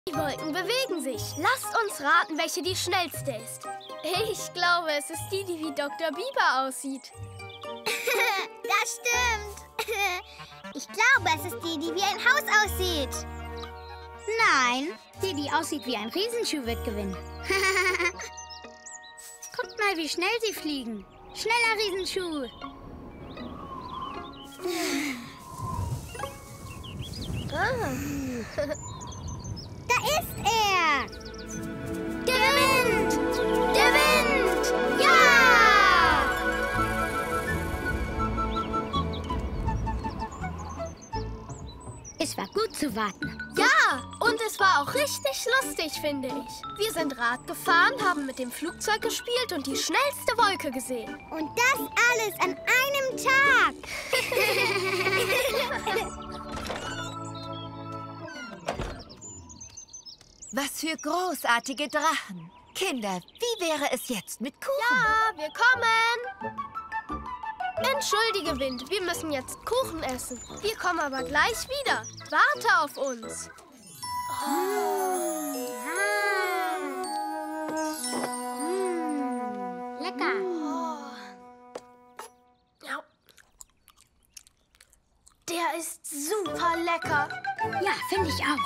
Die Wolken bewegen sich. Lasst uns raten, welche die schnellste ist. Ich glaube, es ist die, die wie Dr. Biber aussieht. Das stimmt. Ich glaube, es ist die, die wie ein Haus aussieht. Nein, die aussieht wie ein Riesenschuh, wird gewinnen. Guckt mal, wie schnell sie fliegen. Schneller, Riesenschuh. Da ist er. Der Wind! Der Wind! Ja! Es war gut zu warten. Ja, und es war auch richtig lustig, finde ich. Wir sind Rad gefahren, haben mit dem Flugzeug gespielt und die schnellste Wolke gesehen. Und das alles an einem Tag. Was für großartige Drachen. Kinder, wie wäre es jetzt mit Kuchen? Ja, wir kommen. Entschuldige, Wind, wir müssen jetzt Kuchen essen. Wir kommen aber gleich wieder. Warte auf uns. Lecker. Ja. Der ist super lecker. Ja, finde ich auch.